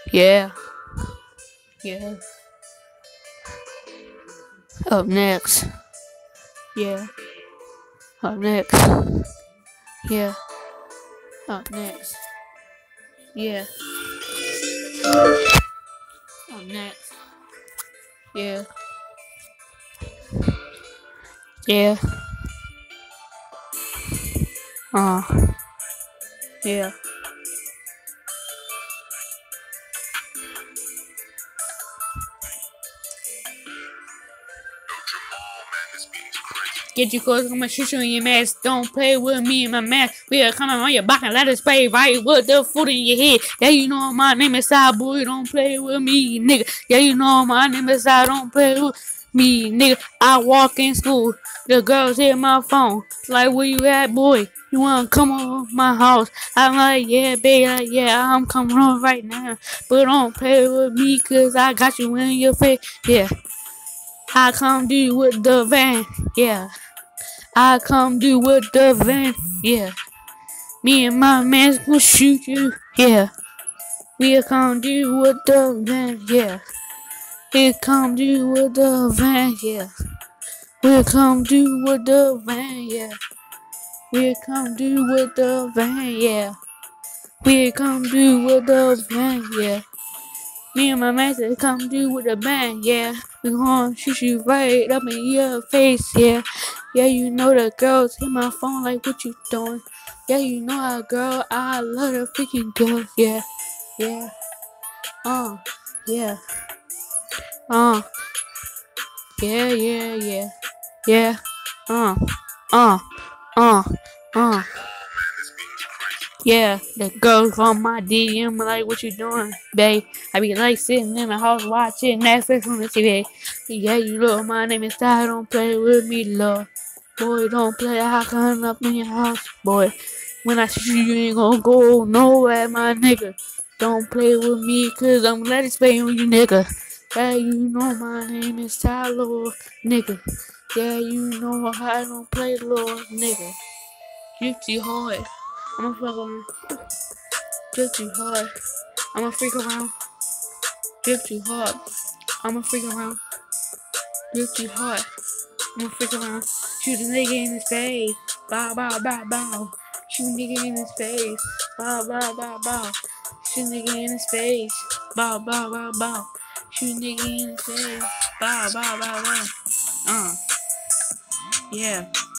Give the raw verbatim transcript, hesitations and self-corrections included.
Yeah, yeah. Up next. Yeah. Up next. Yeah. Up next. Yeah. Up next. Yeah. Yeah. Uh. Yeah. Get your clothes, I'ma shoot you in your mask. Don't play with me and my mask. We are coming on your back and let us spray right with the foot in your head. Yeah, you know my name is Side Boy. Don't play with me, nigga. Yeah, you know my name is Side. Don't play with me, nigga. I walk in school. The girls hit my phone. Like, where you at, boy? You wanna come over my house? I'm like, yeah, baby, yeah, I'm coming on right now. But don't play with me, cause I got you in your face. Yeah, I come do with the van. Yeah. I come do with the van, yeah. Me and my man's gonna shoot you, yeah. We come do with the van, yeah. We come do with the van, yeah. We come do with the van, yeah. We come do with the van, yeah. We come do with the van, yeah. Me and my man said come do with the band, yeah. We gonna shoot you right up in your face, yeah. Yeah, you know the girls hit my phone like what you doing. Yeah, you know a girl, I love the freaking girl, yeah. Yeah, uh, yeah, uh, yeah, yeah, yeah, yeah, uh, uh, uh, uh. Yeah, the girls on my D M like, what you doing, babe? I be like sitting in the house watching Netflix on the T V. Yeah, you know my name is Ty, don't play with me, love. Boy, don't play, I come up in your house, boy. When I see you, you ain't gonna go nowhere, my nigga. Don't play with me, cause I'm let it spay on you, nigga. Yeah, you know my name is Tyler, nigga. Yeah, you know I don't play, Lord, nigga. You too hard. I'ma fuck around. Drip too hard. I'ma freak around. Drip too hard. I'ma freak around. Drip too hard. I'ma freak around. Shoot a nigga in his face. Bow, bow, bow, bow. Shoot a nigga in his face. Bow, bow, bow, bow. Shoot a nigga in his face. Bow, bow, bow, bow. Shoot a nigga in his face. Bow, bow, bow, bow. Uh. Yeah.